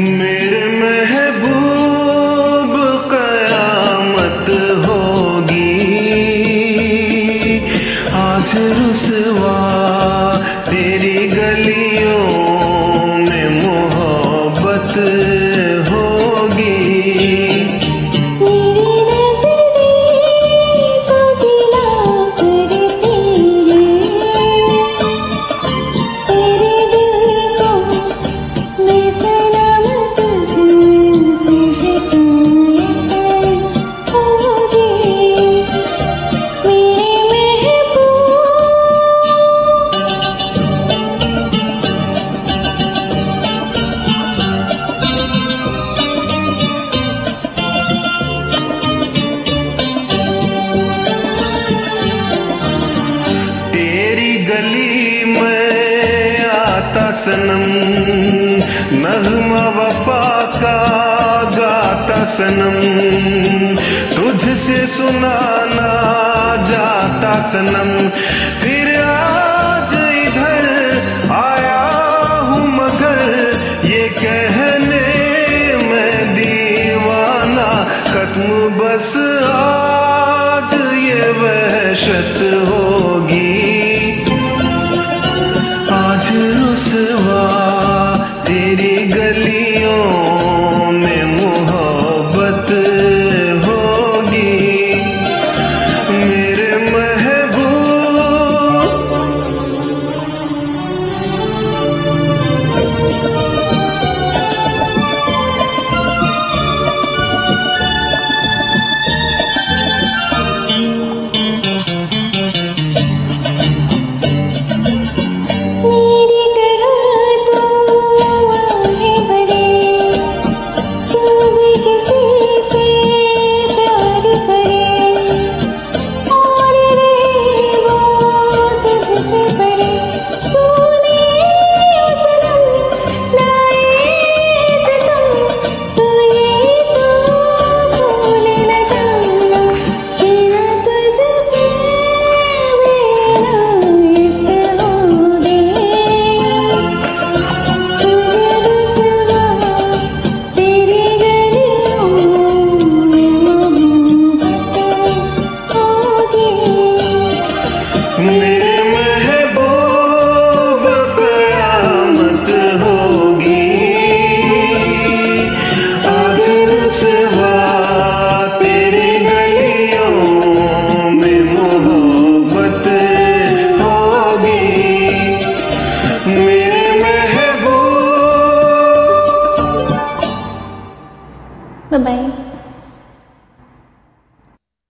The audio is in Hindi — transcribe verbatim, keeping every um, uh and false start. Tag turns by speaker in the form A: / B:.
A: मेरे महबूब qyamat होगी, आज रुसवा तेरी गलियों में मोहब्बत होगी। गली में आता सनम, नग़्मा वफा का गाता सनम, तुझसे सुनाना जाता सनम। फिर आज इधर आया हूँ मगर ये कहने मैं दीवाना, खत्म बस आज ये वहशत होगी। आज रुसवा तेरी गलियों में मोहब्बत होगी। मेरे महबूब qyamat होगी, आज रुसवा तेरी गलियों में मोहब्बत होगी। मेरे महबूब।
B: Bye bye.